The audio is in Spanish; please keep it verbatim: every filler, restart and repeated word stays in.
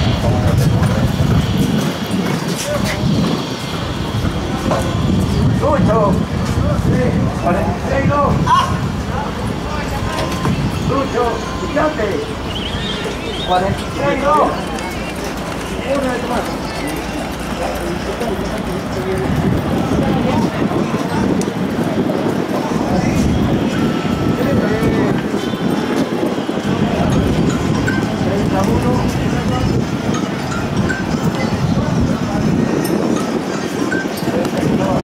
Lucho, cuarenta y seis, no. Lucho, fíjate. cuarenta y seis, no. Una vez más.